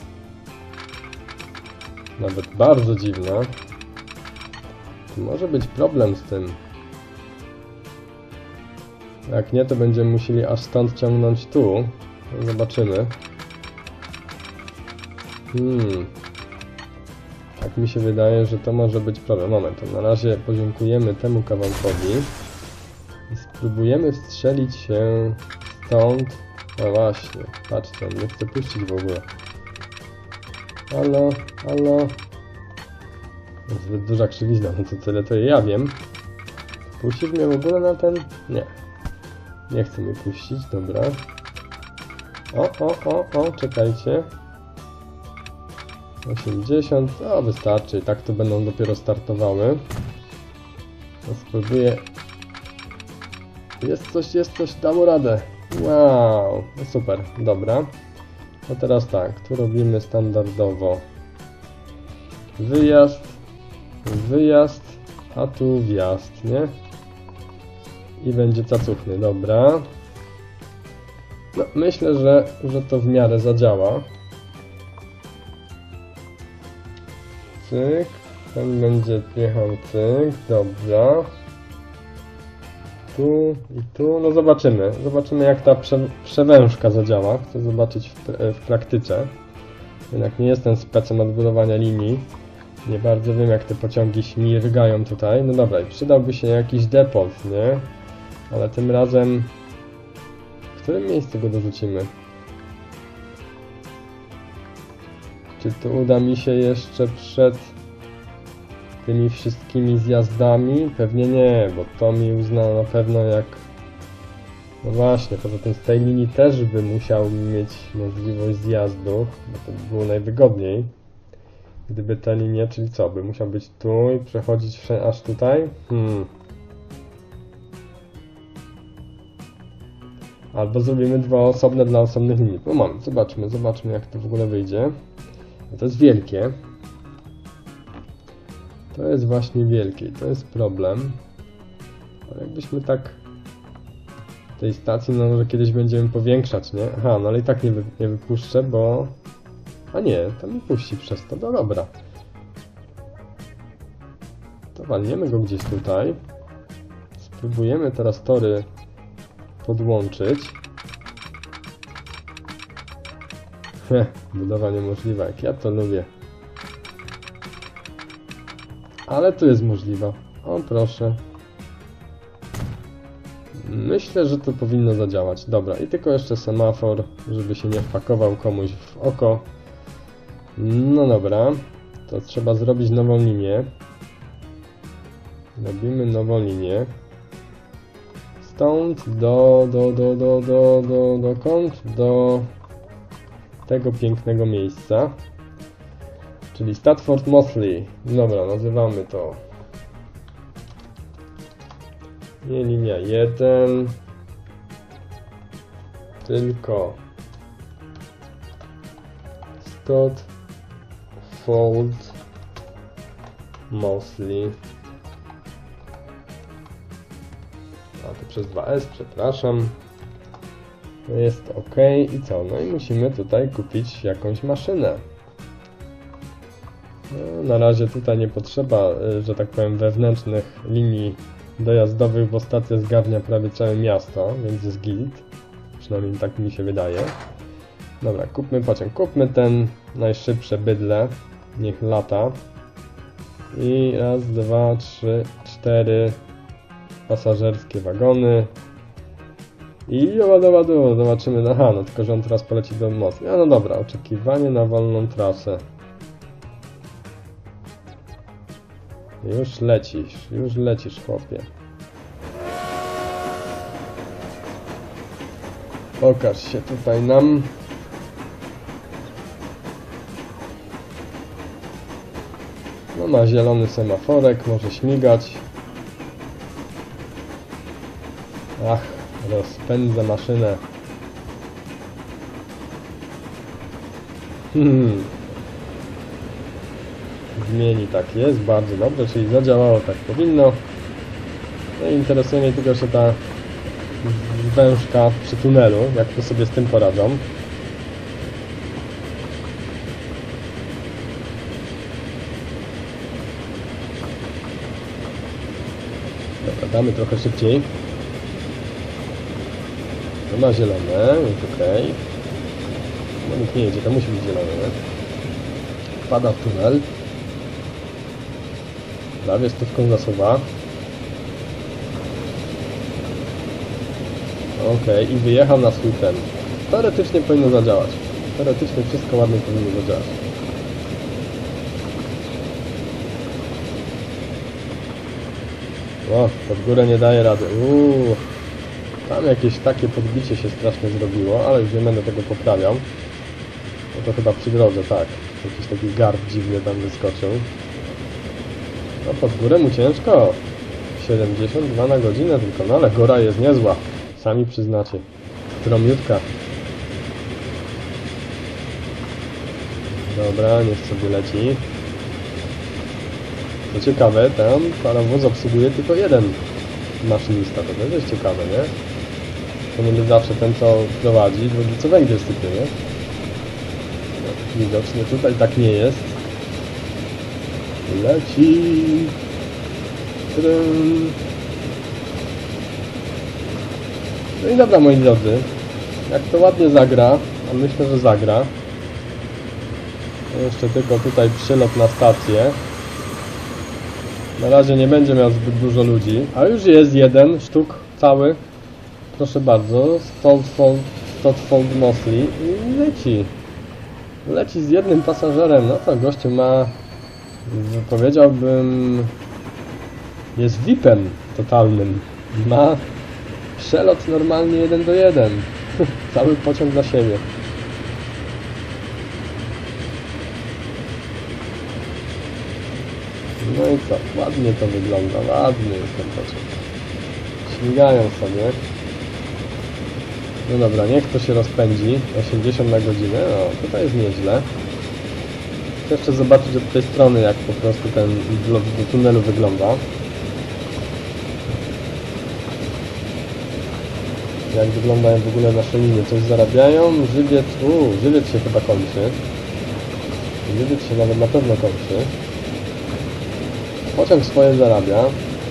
Nawet bardzo dziwna. Może być problem z tym. Jak nie, to będziemy musieli aż stąd ciągnąć tu. Zobaczymy. Hmm. Tak mi się wydaje, że to może być problem. Moment, to na razie podziękujemy temu kawałkowi. I spróbujemy wstrzelić się stąd. No właśnie, patrzcie, on nie chce puścić w ogóle. Halo, halo. Zbyt duża krzywizna, no to tyle to ja wiem. Puścisz mnie w ogóle na ten? Nie. Nie chce mnie puścić, dobra. O, o, o, o, czekajcie. osiemdziesiąt, o wystarczy, tak to będą dopiero startowały. No, spróbuję. Jest coś, jest coś, dało radę. Wow, no super, dobra. No teraz tak, tu robimy standardowo wyjazd, wyjazd, a tu wjazd, nie? I będzie cacuchny, dobra. No, myślę, że, że to w miarę zadziała. Cyk, ten będzie jechał cyk, dobra. Tu i tu, no zobaczymy. Zobaczymy jak ta prze, przewężka zadziała. Chcę zobaczyć w, w praktyce. Jednak nie jestem specem od budowania linii. Nie bardzo wiem jak te pociągi śmiergają tutaj. No dobra, przydałby się jakiś depot, nie? Ale tym razem... W którym miejscu go dorzucimy? Czy to uda mi się jeszcze przed tymi wszystkimi zjazdami? Pewnie nie, bo to mi uzna na pewno jak... No właśnie, poza tym z tej linii też by musiał mieć możliwość zjazdu, bo to by było najwygodniej. Gdyby ta linia, czyli co? By musiał być tu i przechodzić aż tutaj? Hmm. Albo zrobimy dwa osobne dla osobnych linii. No mamy, zobaczmy, zobaczmy jak to w ogóle wyjdzie. No to jest wielkie. To jest właśnie wielkie, to jest problem. Ale jakbyśmy tak tej stacji, no może kiedyś będziemy powiększać, nie? Aha, no ale i tak nie, wy, nie wypuszczę, bo... A nie, to mi puści przez to, no dobra. To walniemy go gdzieś tutaj. Spróbujemy teraz tory podłączyć. Heh, budowa niemożliwa, jak ja to lubię. Ale tu jest możliwa. O, proszę. Myślę, że to powinno zadziałać. Dobra, i tylko jeszcze semafor, żeby się nie wpakował komuś w oko. No dobra, to trzeba zrobić nową linię. Robimy nową linię. Stąd do, do, do, do, do, do, dokąd? Do tego pięknego miejsca. Czyli Stratford Moseley. Dobra, nazywamy to. Nie linia jeden. Tylko Stratford Moseley. A to przez dwa S, przepraszam. Jest ok. I co? No i musimy tutaj kupić jakąś maszynę. No, na razie tutaj nie potrzeba, że tak powiem, wewnętrznych linii dojazdowych, bo stacja zgarnia prawie całe miasto, więc jest git. Przynajmniej tak mi się wydaje. Dobra, kupmy pociąg. Kupmy ten najszybsze bydle. Niech lata. I raz, dwa, trzy, cztery pasażerskie wagony. I dobra, dobra, zobaczymy. Aha, no tylko że on teraz poleci do mostu. A no dobra, oczekiwanie na wolną trasę. Już lecisz, już lecisz, chłopie. Pokaż się tutaj nam. No ma zielony semaforek, może śmigać. Ach, rozpędzę maszynę. Hmm. Zmieni, tak jest, bardzo dobrze, czyli zadziałało tak powinno. No i interesuje mnie tylko, że ta wężka przy tunelu, jak to sobie z tym poradzą. Dobra, damy trochę szybciej. To ma zielone, jest ok. No nikt nie jedzie, to musi być zielone, nie? Wpada w tunel. Prawie stówką zasuwa. Ok, i wyjechał na swój ten. Teoretycznie powinno zadziałać. Teoretycznie wszystko ładnie powinno zadziałać. O, pod górę nie daje rady. Uuu. Tam jakieś takie podbicie się strasznie zrobiło, ale już nie będę tego poprawiał. No to chyba przy drodze, tak. Jakiś taki gard dziwny tam wyskoczył. No pod górę mu ciężko. siedemdziesiąt dwa na godzinę tylko, no ale góra jest niezła. Sami przyznacie. Stromiutka. Dobra, niech sobie leci. Co ciekawe, tam parowóz obsługuje tylko jeden maszynista. To też jest ciekawe, nie? To nie zawsze ten, co prowadzi, drugi co węgiel sypie, nie? No, widocznie tutaj tak nie jest. Leci. Trym. No i dobra, moi drodzy. Jak to ładnie zagra, a myślę, że zagra. To jeszcze tylko tutaj przylot na stację. Na razie nie będzie miał zbyt dużo ludzi, a już jest jeden sztuk cały. Proszę bardzo, Stotfold Mosley i leci. Leci z jednym pasażerem. No to gościu ma, powiedziałbym, jest V I P-em totalnym. Ma przelot normalnie jeden do jeden. Cały pociąg dla siebie. No i co? Ładnie to wygląda. Ładny jest ten pociąg. Śmigają sobie. No dobra, niech to się rozpędzi. osiemdziesiąt na godzinę. No, tutaj jest nieźle. Chcę jeszcze zobaczyć od tej strony, jak po prostu ten blok do tunelu wygląda. Jak wyglądają w ogóle nasze linie. Coś zarabiają. Żywiec... Uuu, żywiec się chyba kończy. Żywiec się nawet na pewno kończy. Pociąg swoje zarabia.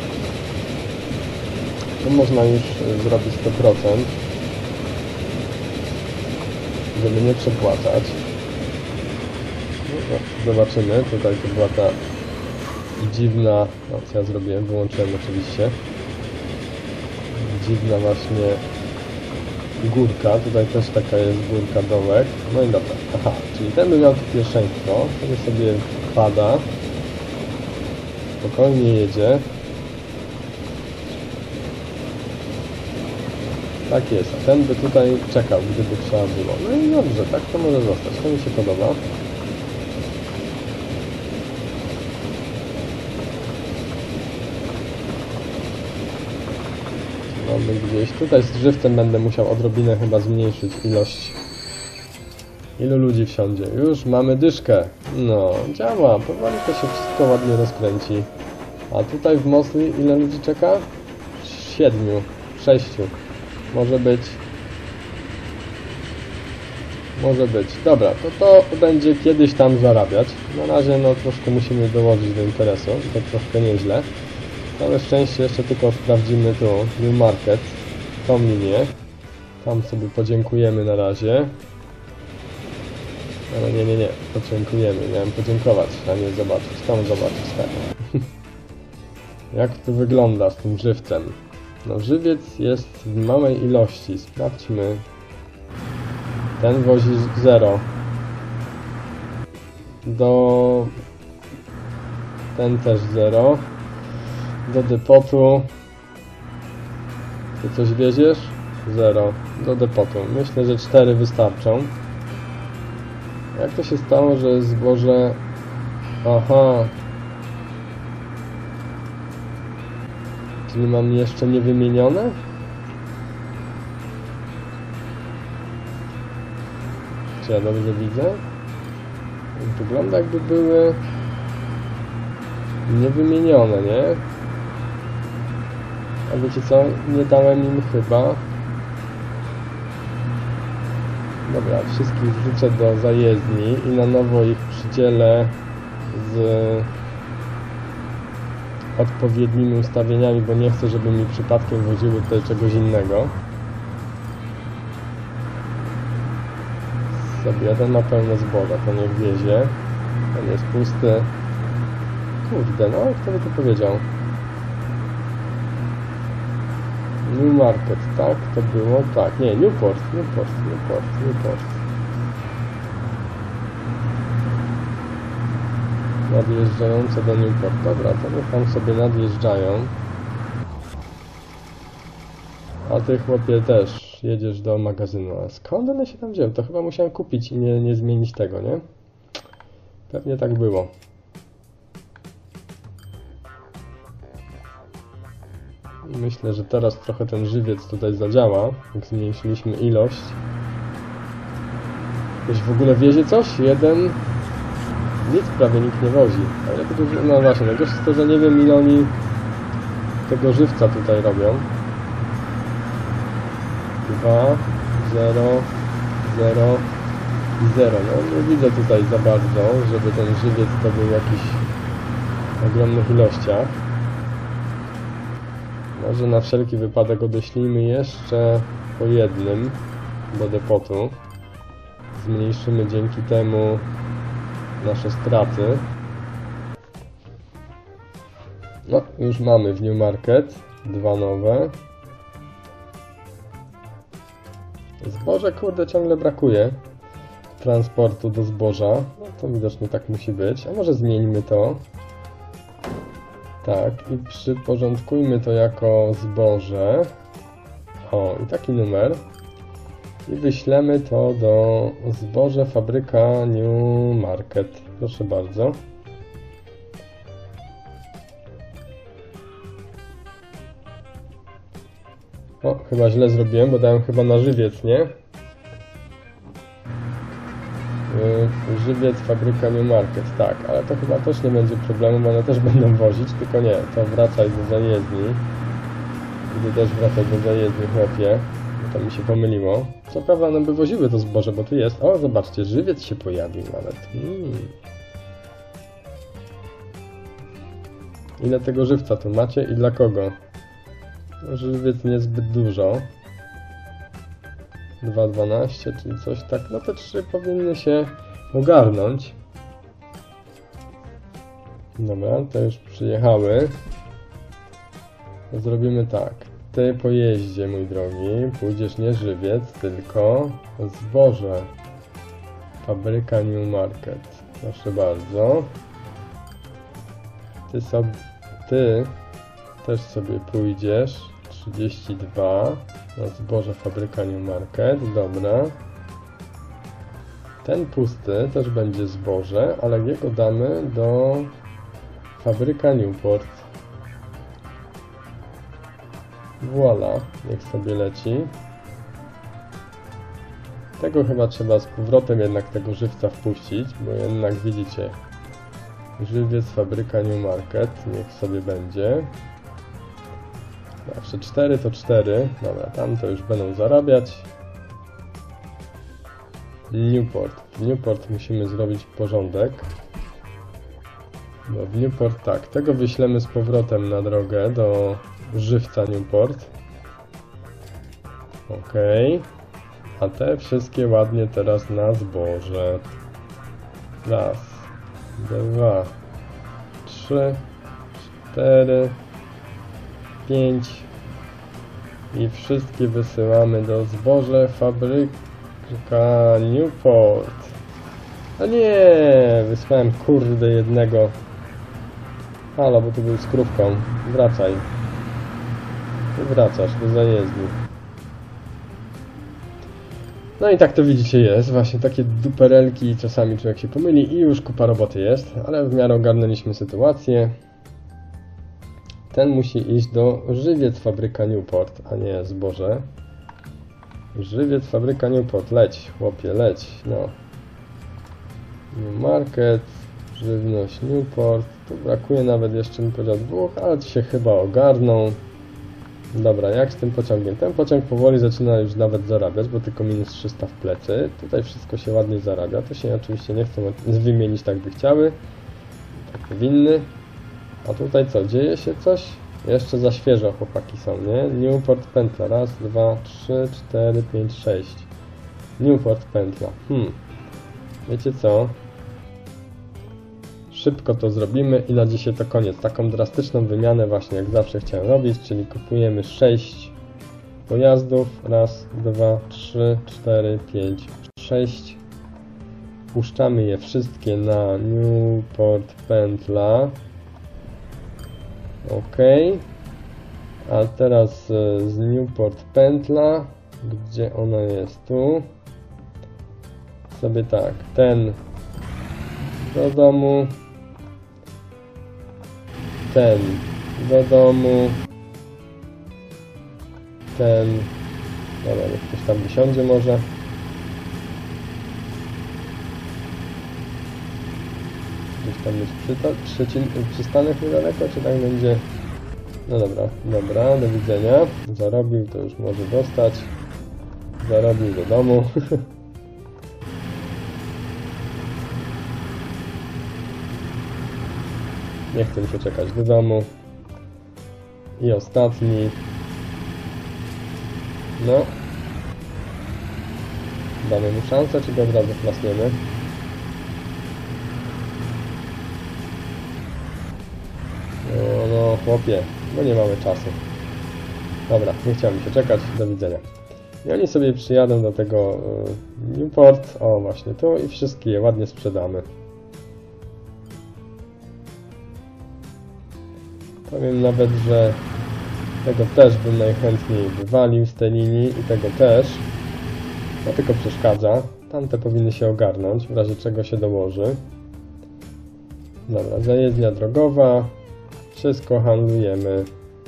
To można już zrobić sto procent. Żeby nie przepłacać. No, zobaczymy. Tutaj to była ta dziwna... No, co ja zrobiłem? Wyłączyłem oczywiście. Dziwna właśnie górka. Tutaj też taka jest górka, dołek. No i dobra. Aha, czyli ten by miał tu pierwszeństwo. Ten sobie pada. Spokojnie jedzie. Tak jest, a ten by tutaj czekał, gdyby trzeba było. No i dobrze, tak to może zostać. To mi się podoba. Mamy gdzieś. Tutaj z żywcem będę musiał odrobinę chyba zmniejszyć ilość. Ilu ludzi wsiądzie? Już mamy dyszkę. No, działa. Powoli to się wszystko ładnie rozkręci. A tutaj w Mosley ile ludzi czeka? Siedmiu. Sześciu. Może być. Może być. Dobra, to to będzie kiedyś tam zarabiać. Na razie no troszkę musimy dołożyć do interesu. To troszkę nieźle. Całe szczęście jeszcze tylko sprawdzimy tu New Market. Tą linię. Tam sobie podziękujemy na razie. Ale nie, nie, nie. Podziękujemy. Miałem podziękować, a nie zobaczyć. Tam zobaczyć, tak. Jak to wygląda z tym żywcem? No żywiec jest w małej ilości. Sprawdźmy. Ten wozi zero. Do... Ten też zero. Do depotu. Ty coś wieziesz? Zero. Do depotu. Myślę, że cztery wystarczą. Jak to się stało, że zboże... Aha. Czyli mam jeszcze niewymienione? Czy ja dobrze widzę? Wygląda jakby były niewymienione, nie? A wiecie co? Nie dałem im chyba. Dobra, wszystkich wrzucę do zajezdni i na nowo ich przydzielę z odpowiednimi ustawieniami, bo nie chcę, żeby mi przypadkiem woziły tutaj czegoś innego. Sobie, ten ma pełne zboża, to niech wiezie. Ten jest pusty. Kurde, no kto by to powiedział? New Market, tak? To było? Tak, nie, Newport, Newport, Newport, Newport. Nadjeżdżające do Newport. Dobra, to niech tam sobie nadjeżdżają. A ty, chłopie, też jedziesz do magazynu. A skąd one się tam wzięły? To chyba musiałem kupić i nie, nie zmienić tego, nie? Pewnie tak było. Myślę, że teraz trochę ten żywiec tutaj zadziała, jak zmniejszyliśmy ilość. Ktoś w ogóle wiezie coś? Jeden... Nic prawie nikt nie wozi. Ale to dużo... No właśnie, najgorsze jest to, że nie wiem ile oni tego żywca tutaj robią. dwa, zero, zero i zero. No nie widzę tutaj za bardzo, żeby ten żywiec to był w jakichś ogromnych ilościach. Może na wszelki wypadek odeślijmy jeszcze po jednym do depotu. Zmniejszymy dzięki temu nasze straty. No, już mamy w New Market dwa nowe. Zboże, kurde, ciągle brakuje transportu do zboża. No to widocznie tak musi być. A może zmieńmy to. Tak, i przyporządkujmy to jako zboże. O, i taki numer. I wyślemy to do zboże fabryka New Market. Proszę bardzo. O, chyba źle zrobiłem, bo dałem chyba na żywiec, nie? Yy, żywiec fabryka New Market, tak, ale to chyba też nie będzie problemu, bo one też będą wozić, tylko nie, to wracaj do zajezdni. I ty też wracaj do zajezdni, chłopie. To mi się pomyliło. Co prawda one by woziły to zboże, bo tu jest... O, zobaczcie, żywiec się pojawił nawet. Hmm. Ile tego żywca tu macie i dla kogo? Żywiec niezbyt dużo. dwa dwanaście, czyli coś tak... No te trzy powinny się ogarnąć. Dobra, to już przyjechały. Zrobimy tak. Ty po jeździe, mój drogi, pójdziesz nie żywiec, tylko zboże. Fabryka New Market. Proszę bardzo. Ty sobie, ty też sobie pójdziesz. trzydzieści dwa na zboże Fabryka New Market. Dobra. Ten pusty też będzie zboże, ale jego damy do Fabryka Newport. Voila, niech sobie leci. Tego chyba trzeba z powrotem jednak tego żywca wpuścić, bo jednak widzicie, żywiec fabryka New Market, niech sobie będzie. Zawsze cztery to cztery, dobra, tam to już będą zarabiać. Newport, w Newport musimy zrobić porządek. Bo w Newport tak, tego wyślemy z powrotem na drogę do żywca Newport. Ok. A te wszystkie ładnie teraz na zboże. Raz, dwa, trzy, cztery, pięć. I wszystkie wysyłamy do zboże fabryka Newport. A nie, wysłałem kurde jednego. Halo, bo tu był z krówką. Wracaj. I wracasz do zajezdni. No i tak to widzicie jest. Właśnie takie duperelki czasami człowiek się pomyli i już kupa roboty jest. Ale w miarę ogarnęliśmy sytuację. Ten musi iść do żywiec fabryka Newport, a nie zboże. Żywiec fabryka Newport. Leć, chłopie, leć. No. New Market. Żywność Newport. Tu brakuje nawet jeszcze, bym powiedział, dwóch, ale się chyba ogarną. Dobra, jak z tym pociągiem? Ten pociąg powoli zaczyna już nawet zarabiać, bo tylko minus trzysta w plecy. Tutaj wszystko się ładnie zarabia. To się oczywiście nie chcą wymienić tak by chciały. Tak powinny. A tutaj co? Dzieje się coś? Jeszcze za świeżo chłopaki są, nie? Newport pętla. Raz, dwa, trzy, cztery, pięć, sześć. Newport pętla. Hmm. Wiecie co? Szybko to zrobimy i na dzisiaj to koniec. Taką drastyczną wymianę właśnie jak zawsze chciałem robić, czyli kupujemy sześć pojazdów. Raz, dwa, trzy, cztery, pięć, sześć. Puszczamy je wszystkie na Newport pętla. Ok. A teraz z Newport pętla, gdzie ona jest? Tu. Sobie tak, ten do domu, ten do domu, ten, dobra, niech ktoś tam wysiądzie może. Gdzieś tam jest przyta, przystanek niedaleko, czy tak będzie? No dobra, dobra, do widzenia. Zarobił, to już może dostać. Zarobił do domu. Nie chcę mi się czekać do domu. I ostatni. No. Damy mu szansę, czy go od razu klasniemy? No, no chłopie, no nie mamy czasu. Dobra, nie chciałem się czekać, do widzenia. I oni sobie przyjadą do tego y, Newport, o właśnie tu, i wszystkie je ładnie sprzedamy. Powiem nawet, że tego też bym najchętniej wywalił z tej linii i tego też. No tylko przeszkadza. Tamte powinny się ogarnąć, w razie czego się dołoży. Dobra, zajezdnia drogowa. Wszystko handlujemy.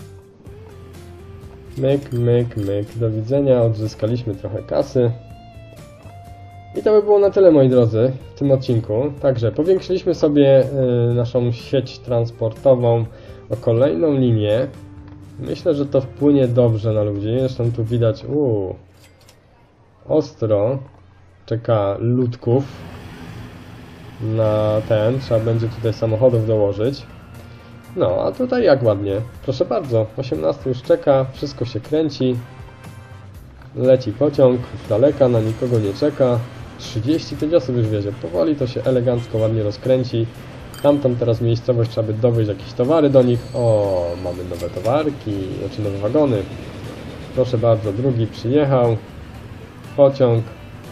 Myk, myk, myk. Do widzenia. Odzyskaliśmy trochę kasy. I to by było na tyle, moi drodzy, w tym odcinku. Także powiększyliśmy sobie y, naszą sieć transportową o kolejną linię. Myślę, że to wpłynie dobrze na ludzi. Zresztą tu widać, uuu, ostro czeka ludków na ten. Trzeba będzie tutaj samochodów dołożyć. No, a tutaj jak ładnie. Proszę bardzo, osiemnasty już czeka, wszystko się kręci. Leci pociąg z daleka, na nikogo nie czeka. trzydzieści pięć osób już wiedzie. Powoli to się elegancko, ładnie rozkręci. Tamtą teraz miejscowość trzeba by dowieźć jakieś towary do nich. O, mamy nowe towarki, znaczy nowe wagony. Proszę bardzo, drugi przyjechał. Pociąg.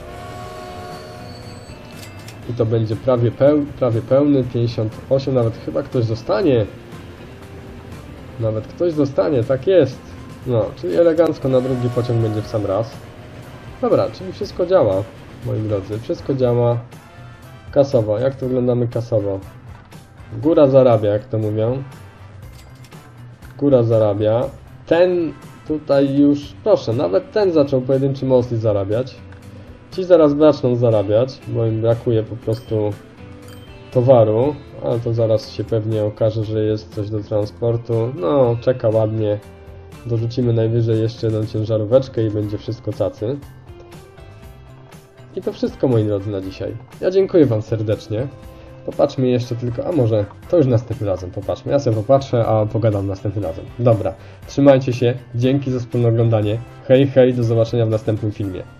I to będzie prawie, peł, prawie pełny, pięćdziesiąt osiem, nawet chyba ktoś zostanie. Nawet ktoś zostanie, tak jest. No, czyli elegancko na drugi pociąg będzie w sam raz. Dobra, czyli wszystko działa, moi drodzy, wszystko działa. Kasowo, jak to wyglądamy kasowo? Góra zarabia, jak to mówią. Góra zarabia. Ten tutaj już, proszę, nawet ten zaczął pojedynczy most zarabiać. Ci zaraz zaczną zarabiać, bo im brakuje po prostu towaru, ale to zaraz się pewnie okaże, że jest coś do transportu. No, czeka ładnie. Dorzucimy najwyżej jeszcze jedną ciężaróweczkę i będzie wszystko cacy. I to wszystko, moi drodzy, na dzisiaj. Ja dziękuję wam serdecznie. Popatrzmy jeszcze tylko, a może to już następnym razem popatrzmy. Ja sobie popatrzę, a pogadam następnym razem. Dobra, trzymajcie się, dzięki za wspólne oglądanie. Hej, hej, do zobaczenia w następnym filmie.